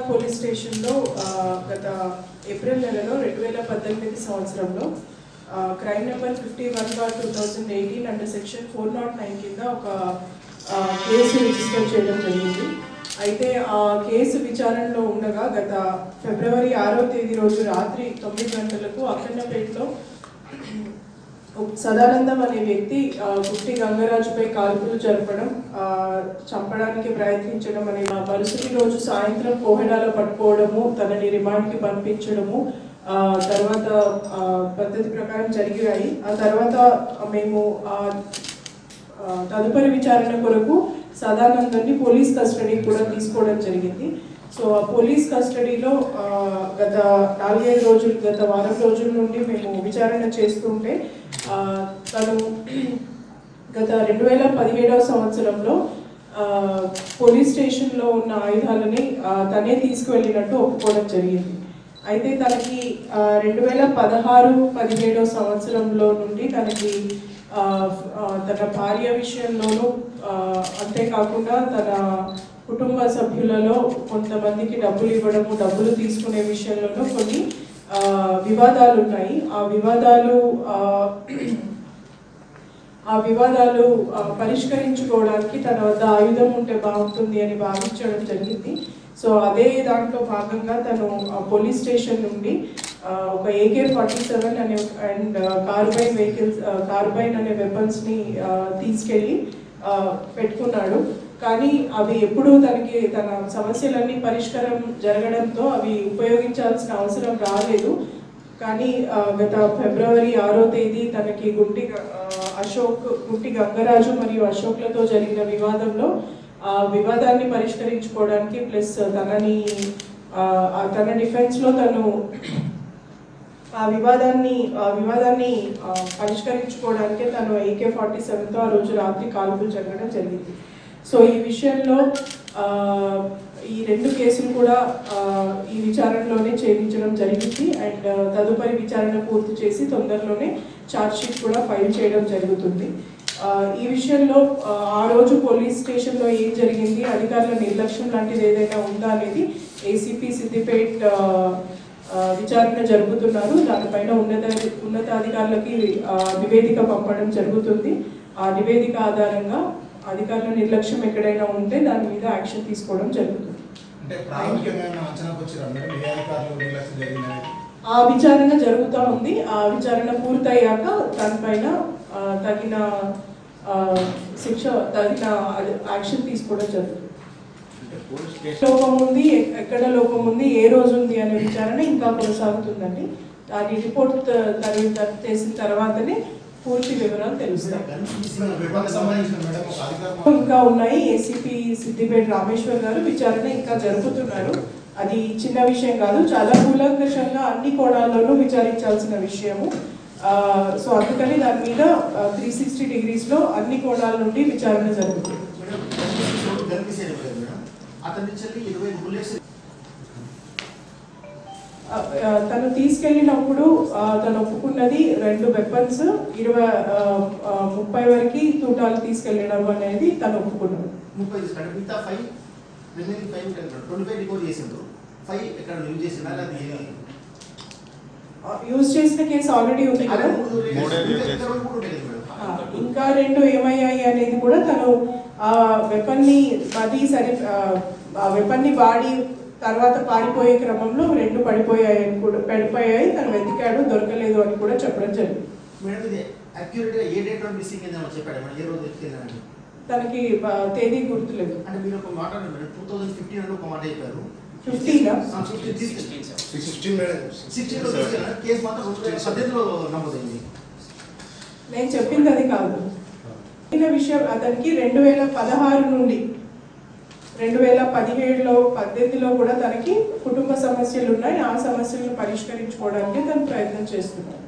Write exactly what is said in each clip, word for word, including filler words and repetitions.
Police స్టేషన్లో గత April నెలలో రెండు వేల పద్దెనిమిది సంవత్సరంలో crime number fifty one bar two thousand eighteen under section four not nine కింద ఒక కేసు రిజిస్టర్ చేయడం జరిగింది. అయితే ఆ కేసు విచారణలో ఉండగా గత ఫిబ్రవరి ఆరవ తేదీ రోజు రాత్రి తొమ్మిది గంటలకు అక్కన్నపేటలో సదానందం అనే వ్యక్తి గుట్టి గంగరాజుపై కాల్పులు జరపడం, చంపడానికి ప్రయత్నించడం అనే మరుసటి రోజు సాయంత్రం కోహెడాలో పట్టుకోవడము, తనని రిమాండ్కి పంపించడము తర్వాత పద్ధతి ప్రకారం జరిగాయి. ఆ తర్వాత మేము తదుపరి విచారణ కొరకు సదానందాన్ని పోలీస్ కస్టడీకి కూడా తీసుకోవడం జరిగింది. సో ఆ పోలీస్ కస్టడీలో గత నాలుగైదు రోజులు గత వారం రోజుల నుండి మేము విచారణ చేస్తుంటే తను గత రెండు వేల పదిహేడవ సంవత్సరంలో పోలీస్ స్టేషన్లో ఉన్న ఆయుధాలని తనే తీసుకువెళ్ళినట్టు ఒప్పుకోవడం జరిగింది. అయితే తనకి రెండు వేల పదహారు పదిహేడవ సంవత్సరంలో నుండి తనకి తన భార్య విషయంలోనూ అంతేకాకుండా తన కుటుంబ సభ్యులలో కొంతమందికి డబ్బులు ఇవ్వడము, డబ్బులు తీసుకునే విషయంలోనూ కొన్ని వివాదాలు ఉన్నాయి. ఆ వివాదాలు ఆ వివాదాలు పరిష్కరించుకోవడానికి తన వద్ద ఆయుధం ఉంటే బాగుంటుంది అని భావించడం జరిగింది. సో అదే దాంట్లో భాగంగా తను పోలీస్ స్టేషన్ నుండి ఒక ఏకే ఫార్టీ సెవెన్ అనే అండ్ కార్బైన్ వెహికల్స్ కార్బైన్ అనే వెపన్స్ని తీసుకెళ్ళి పెట్టుకున్నాడు. కానీ అవి ఎప్పుడూ తనకి తన సమస్యలన్నీ పరిష్కారం జరగడంతో అవి ఉపయోగించాల్సిన అవసరం రాలేదు. కానీ గత ఫిబ్రవరి ఆరో తేదీ తనకి గుంటి అశోక్ గుంటి గంగరాజు మరియు అశోక్లతో జరిగిన వివాదంలో ఆ వివాదాన్ని పరిష్కరించుకోవడానికి ప్లస్ తనని తన డిఫెన్స్లో తను ఆ వివాదాన్ని వివాదాన్ని పరిష్కరించుకోవడానికి తను ఏకే ఫార్టీ సెవెన్తో ఆ రోజు రాత్రి కాల్పులు జరగడం జరిగింది. సో ఈ విషయంలో ఈ రెండు కేసులు కూడా ఈ విచారణలోనే ఛేదించడం జరిగింది. అండ్ తదుపరి విచారణ పూర్తి చేసి తొందరలోనే ఛార్జ్షీట్ కూడా ఫైల్ చేయడం జరుగుతుంది. ఈ విషయంలో ఆ రోజు పోలీస్ స్టేషన్లో ఏం జరిగింది, అధికారుల నిర్లక్ష్యం లాంటిది ఏదైనా ఉందా అనేది ఏసీపీ సిద్దిపేట్ విచారణ జరుపుతున్నారు. దానిపైన ఉన్నత ఉన్నతాధికారులకి నివేదిక పంపడం జరుగుతుంది. ఆ నివేదిక ఆధారంగా అధికారుల నిర్లక్ష్యం ఎక్కడైనా ఉంటే దాని మీద యాక్షన్ తీసుకోవడం జరుగుతుంది. ఆ విచారణ జరుగుతూ ఉంది. ఆ విచారణ పూర్తయ్యాక దానిపైన తగిన శిక్ష తగిన యాక్షన్ తీసుకోవడం జరుగుతుంది. లోపం ఉంది, ఎక్కడ లోపం ఉంది, ఏ రోజు ఉంది అనే విచారణ ఇంకా కొనసాగుతుందండి. దాని రిపోర్ట్ చేసిన తర్వాతనే పూర్తి వివరాలు తెలుస్తాయి. ఇంకా ఉన్నాయి. ఏసీపీ సిద్దిపేట రామేశ్వర్ గారు విచారణ ఇంకా జరుపుతున్నారు. అది చిన్న విషయం కాదు, చాలా కూలంకషంగా అన్ని కోణాల్లోనూ విచారించాల్సిన విషయము. సో అందుకని దాని మీద త్రీ సిక్స్టీ డిగ్రీస్లో అన్ని కోణాల నుండి విచారణ జరుగుతుంది. తను తీసుకెళ్ళినప్పుడు తను ఒప్పుకున్నది రెండు వెపన్స్ ఇరవై ముప్పై వరకు తూటాలు తీసుకెళ్ళడం అనేది తను ఒప్పుకున్నాడు. యూజ్ చేసిన కేసు ఆల్రెడీ ఉంది కదా, ఇంకా రెండు ఏమయ్యాయి అనేది కూడా తను ఆ వెపన్ని అది సరి ఆ వెపన్ని వాడి తర్వాత పారిపోయే క్రమంలో రెండు పడిపోయాయని కూడా పడిపోయాయి తను వెతికాడు, దొరకలేదు అని కూడా చెప్పడం జరిగింది. తనకి తేదీ గుర్తులేదు. నేను చెప్పింది అది కాదు. విషయం అతనికి రెండు వేల పదహారు నుండి రెండు వేల పదిహేడులో పద్దెనిమిదిలో కూడా తనకి కుటుంబ సమస్యలు ఉన్నాయి. ఆ సమస్యలను పరిష్కరించుకోవడానికి తను ప్రయత్నం చేస్తున్నాడు.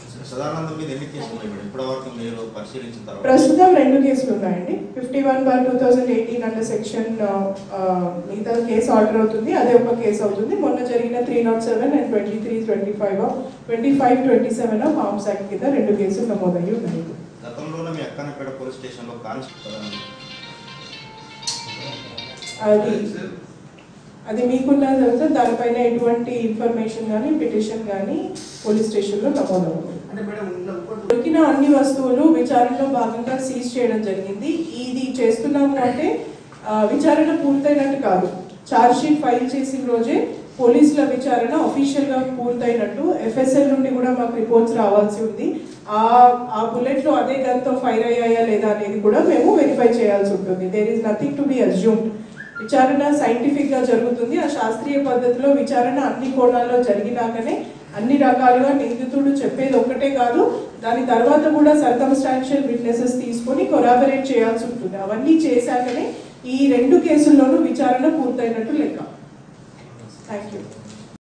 ప్రస్తుతం రెండు కేసులు ఉన్నాయండి. Fifty one bar two thousand eighteen under section మిగతా కేసు ఆర్డర్ అవుతుంది, అదే ఒక కేసు అవుతుంది. మొన్న జరిగిన three not seven and twenty three twenty five twenty five twenty seven of arms act కింద రెండు కేసులు నమోదయ్యి ఉన్నాయి. అది అది మీకున్న తర్వాత దానిపైన ఎటువంటి ఇన్ఫర్మేషన్ కానీ పిటిషన్ కానీ పోలీస్ స్టేషన్లో నమోదవుతుంది. దొరికిన అన్ని వస్తువులు విచారణలో భాగంగా సీజ్ చేయడం జరిగింది. ఇది చేస్తున్నాము అంటే విచారణ పూర్తయినట్టు కాదు. ఛార్జ్ షీట్ ఫైల్ చేసిన రోజే పోలీసుల విచారణ అఫీషియల్గా పూర్తయినట్టు. ఎఫ్ఎస్ఎల్ నుండి కూడా మాకు రిపోర్ట్స్ రావాల్సి ఉంది. ఆ ఆ బుల్లెట్లో అదే గన్తో ఫైర్ అయ్యాయా లేదా అనేది కూడా మేము వెరిఫై చేయాల్సి ఉంటుంది. There is nothing to be assumed. విచారణ సైంటిఫిక్గా జరుగుతుంది. ఆ శాస్త్రీయ పద్ధతిలో విచారణ అన్ని కోణాల్లో జరిగినాకనే అన్ని రకాలుగా నిందితుడు చెప్పేది ఒక్కటే కాదు, దాని తర్వాత కూడా సర్కమ్స్టాన్షియల్ విట్నెసెస్ తీసుకొని కొరాబరేట్ చేయాల్సి ఉంటుంది. అవన్నీ చేశాకనే ఈ రెండు కేసుల్లోనూ విచారణ పూర్తయినట్టు లెక్క. Thank you.